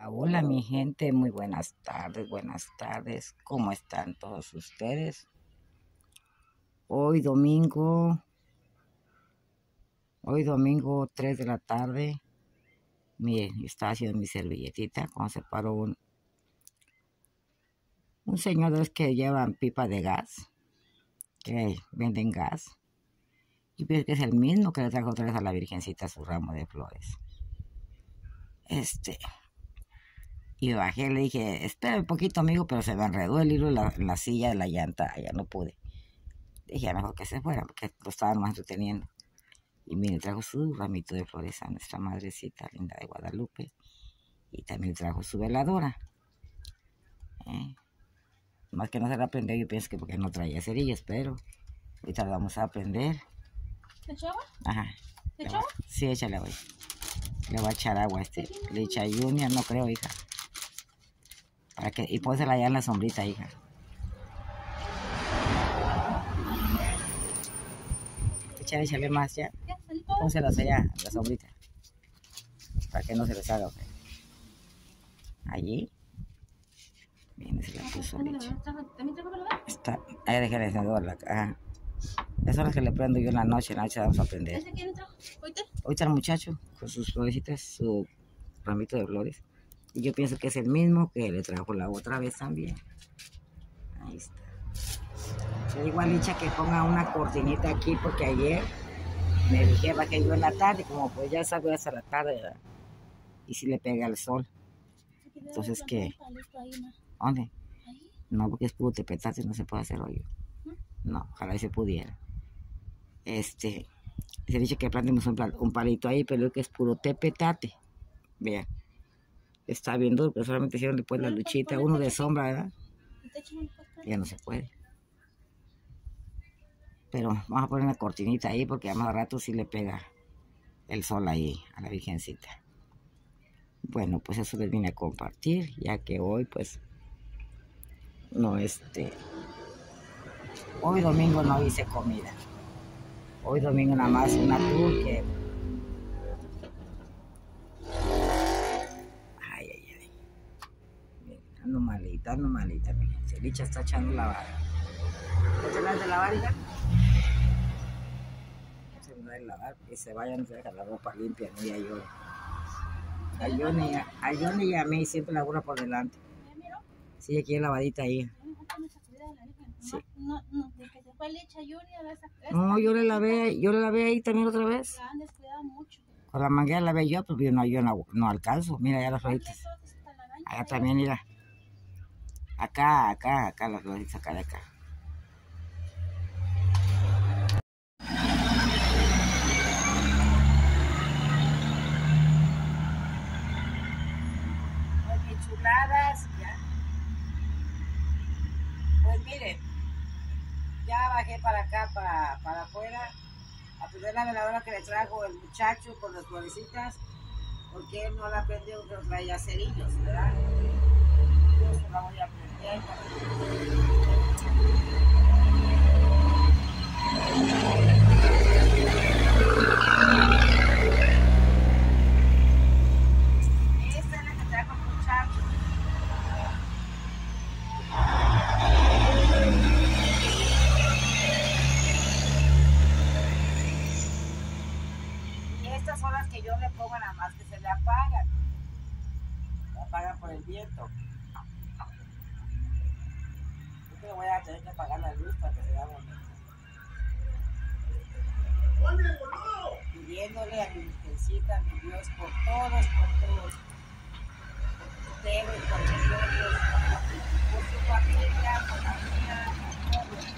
Hola mi gente, muy buenas tardes, ¿cómo están todos ustedes? Hoy domingo 3 de la tarde, miren, yo estaba haciendo mi servilletita cuando se paró un señor de los que llevan pipa de gas, que venden gas, y pienso que es el mismo que le trajo otra vez a la Virgencita su ramo de flores. Y bajé, le dije, espera un poquito amigo, pero se me enredó el hilo en la silla de la llanta, ya no pude. Dije, mejor que se fuera, porque lo estaban más entreteniendo. Y mire, trajo su ramito de flores a nuestra madrecita linda de Guadalupe. Y también trajo su veladora. Más que no se la aprendió, yo pienso que porque no traía cerillas, pero ahorita lo vamos a aprender. ¿Le echo agua? Ajá. ¿Le echo agua? Sí, échale agua. Le voy a echar agua Le echa Junior, no creo, hija. Y pónsela allá en la sombrita, hija. Échale más ya. Pónselas allá en la sombrita. Para que no se les haga. Allí. Bien, se la puso leche. Está, ahí deja el encendedor. Esas son las que le prendo yo en la noche vamos a aprender. ¿Ese quién entró? Ahorita el muchacho con sus florecitas, su ramito de flores. Y yo pienso que es el mismo que le trajo la otra vez también. Ahí está. Le digo a Licha que ponga una cortinita aquí porque ayer me dije que yo en la tarde, como pues ya salgo hasta la tarde, ¿verdad? Y si le pega el sol. Entonces, ¿qué? ¿Dónde? No, porque es puro tepetate, no se puede hacer hoyo. No, ojalá y se pudiera. Se dice que plantemos un palito ahí, pero es que es puro tepetate. Vean. Está bien duro, pero solamente hicieron después la luchita, uno de sombra, ¿verdad? Ya no se puede. Pero vamos a poner una cortinita ahí porque a más rato sí le pega el sol ahí a la Virgencita. Bueno, pues eso les vine a compartir, ya que hoy pues no hoy domingo no hice comida. Hoy domingo nada más una tour que ay. Ando malita, mi gente. Licha está echando la vara. ¿Ya te las de lavar, hija? Se me da de lavar, que se vayan a dejar la ropa limpia, no ya yo. A Johnny y a mí siempre la burra por delante. Sí, aquí hay lavadita ahí. Sí. No, yo le lavé ahí también otra vez. Con la manguera la lavé yo, pues yo no alcanzo. Mira ya las floritas. Acá también, mira. Acá las floritas, acá de acá. Chuladas, ya. Pues miren, ya bajé para acá, para afuera, a prender la veladora que le trajo el muchacho con las florecitas, porque él no la prendió, pero traía cerillos, ¿verdad? Yo se la voy a prender. Estas son las que yo le pongo nada más que se le apagan. Se apagan por el viento. Yo que voy a tener que apagar la luz para que se vea bonito. Pidiéndole a mi Virgencita, a mi Dios, por todos. Por ustedes, por nosotros, por su familia, por la mía, por todos.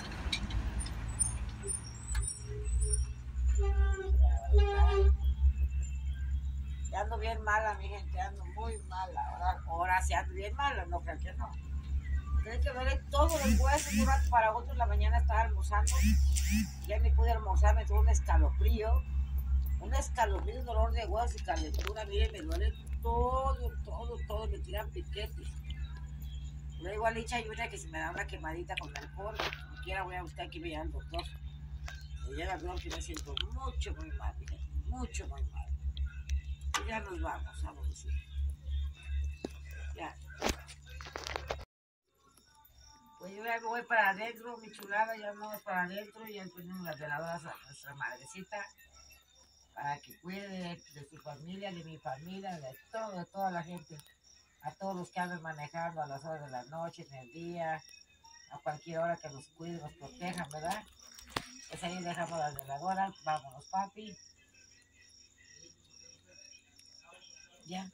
Ya ando bien mala, mi gente, ando muy mala. Ahora sí ando bien mala, no creo que no. Tienen que ver todos los huesos un rato para otro. En la mañana estaba almorzando. Ya ni pude almorzar, me tuvo un escalofrío, un dolor de huesos y calentura. Miren, me duele todo, me tiran piquetes. Le digo a Licha y una que si me da una quemadita con alcohol, como quiera voy a buscar aquí me llama el doctor. Me llega el doctor y me siento muy mal, mucho muy mal. Y ya nos vamos a decir. ya me voy para adentro, mi chulada, ya me voy para adentro y ya ponemos las veladoras a nuestra madrecita para que cuide de su familia, de mi familia, de toda la gente, a todos los que andan manejando a las horas de la noche, en el día, a cualquier hora que nos cuiden, nos protejan, ¿verdad? Pues ahí dejamos las veladoras, vámonos papi. Ya.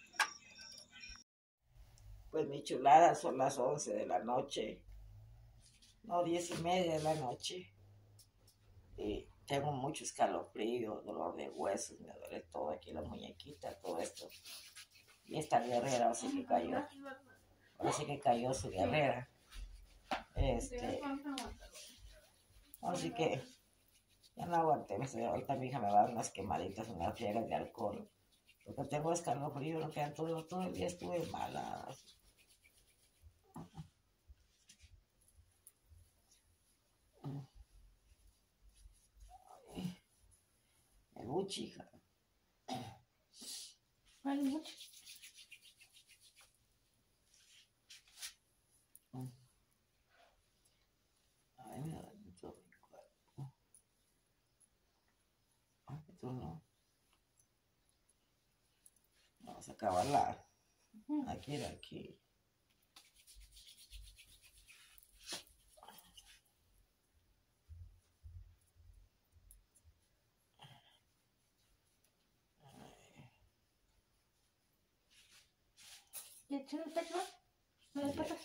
Pues mi chulada, son las 11 de la noche, no, 10:30 de la noche. Y tengo mucho escalofrío, dolor de huesos, me duele todo aquí, la muñequita, todo esto. Y esta guerrera, así que cayó. Ahora sí que cayó su guerrera. Así que ya no aguanté. Ahorita mi hija me va a dar unas quemaditas, unas friegas de alcohol. Porque tengo escalofrío, no quedan todo el día estuve mala. Me buchi, hija. Vale mucho. Ay, me da mucho mi cuerpo. Ay, tú no. Vamos a acabarla. Aquí. ¿Y el chino está hecho? ¿No le patas?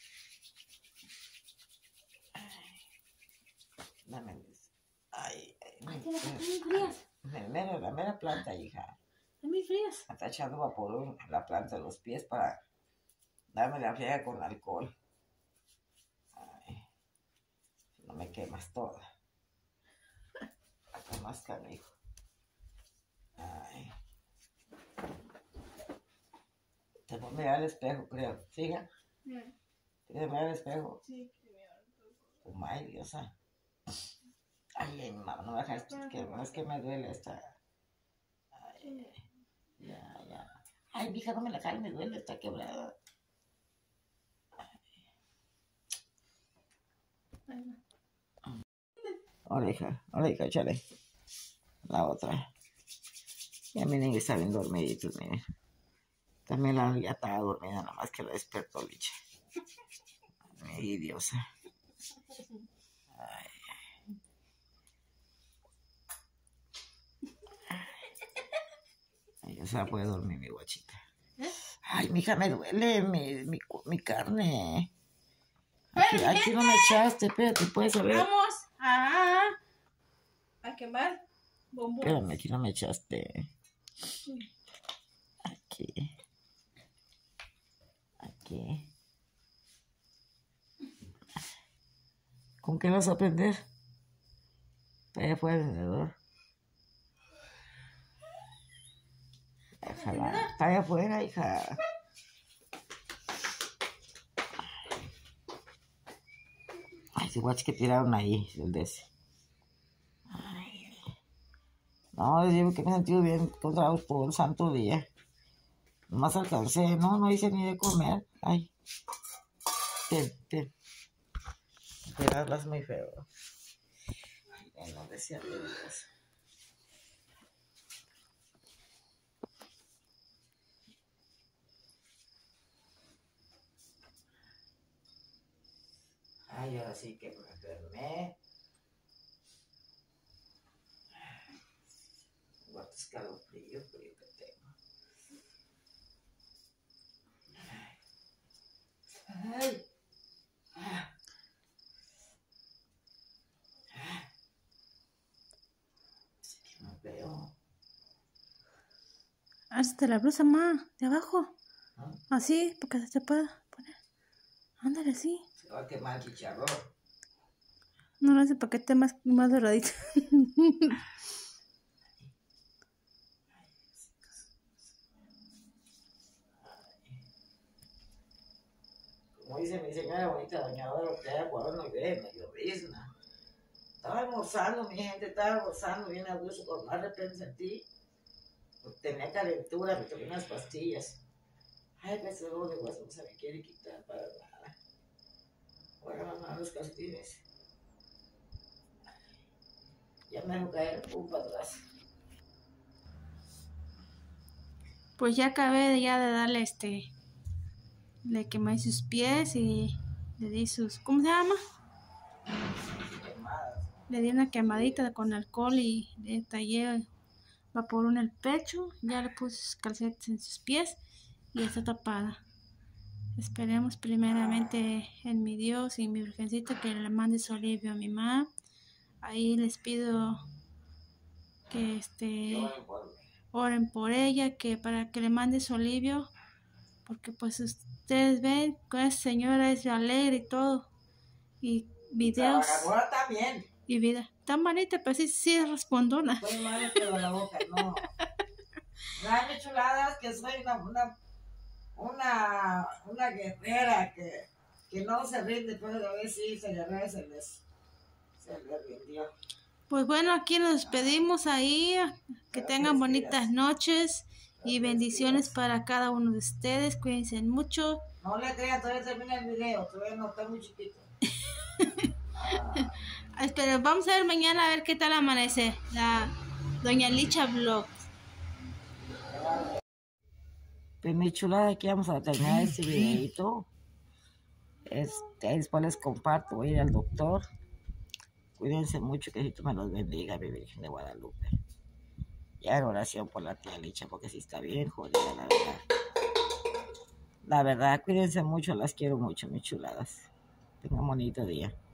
Dame. Ay, Tiene que muy frías. la mera planta, hija. Están muy frías. Me está echando vapor en la planta de los pies para darme la friega con alcohol. Ay, no me quemas toda. Acá más canijo. Ay. Te voy a mirar al espejo, creo. ¿Siga? ¿Te voy a mirar al espejo? Sí. Ay, Diosa. Ay, mamá, no me dejes, que no es que me duele esta. Ay, ya. Ay, mija, no me la jales, me duele, está quebrada. Ahora, hija, échale. La otra. Ya miren que está bien dormiditos, miren. También ya estaba dormida, nada más que la despertó, Licha. Ay, Diosa. Ay. Ay, o sea, puede dormir mi guachita. Ay, mija, me duele mi carne. Aquí no me echaste, espérate, puedes saber. Vamos a quemar bombón. Espérame, aquí no me echaste. Aquí. ¿Con qué vas a prender? Está allá afuera el encendedor. Déjala. Está allá afuera, hija. Ay, ese guacho que tiraron ahí, el de ese. Ay. No, les digo que me he sentido bien encontrados todo el santo día. Nomás alcancé, no hice ni de comer. Ay. Ten. Te hablas muy feo. Ay, no decía Dios. Ay, ahora sí que me enfermé. Guarda escalofrío, frío que tengo. Ay. Sí que no veo. Hazte la blusa, ma, de abajo. ¿No? Así, porque se te pueda poner. Ándale, así. Se va a quemar el chicharrón. No lo hace para que esté más doradito. Como dice mi señora bonita, doña Dora Ortega, cuando no ve, me llovizna. Estaba almorzando, mi gente, bien a gusto, con más de repente sentí. Tenía calentura, me tomé unas pastillas. Ay, pues el dolor de hueso no se me quiere quitar para nada. agarrar los calcetines. Ya me voy a caer un para atrás. Pues ya acabé ya de darle le quemé sus pies y le di sus, ¿cómo se llama? Le di una quemadita con alcohol y le tallé vapor en el pecho. Ya le puse sus calcetas en sus pies y está tapada. Esperemos primeramente en mi Dios y mi Virgencita que le mande su alivio a mi mamá. Ahí les pido que oren por ella, que para que le mande su alivio, porque pues ustedes ven que esa señora es alegre y todo, y videos también. y vida tan bonita, pero sí es respondona. Soy madre pero la boca, no. Dame chuladas que soy una guerrera que no se rinde, pero a veces sí se guerrera se les rindió. Pues bueno, aquí nos despedimos ahí, que tengan bonitas noches y bendiciones para cada uno de ustedes, cuídense mucho. No le crean, todavía termina el video, todavía no, está muy chiquito. Pero vamos a ver mañana a ver qué tal amanece la Doña Licha Vlog. Pues mi chulada, aquí vamos a terminar este videito. Después les comparto, voy a ir al doctor. Cuídense mucho, que Dios me los bendiga, mi Virgen de Guadalupe. Y hagan oración por la tía Licha, porque sí está bien jodida, la verdad. La verdad, cuídense mucho, las quiero mucho, mis chuladas. Tengan un bonito día.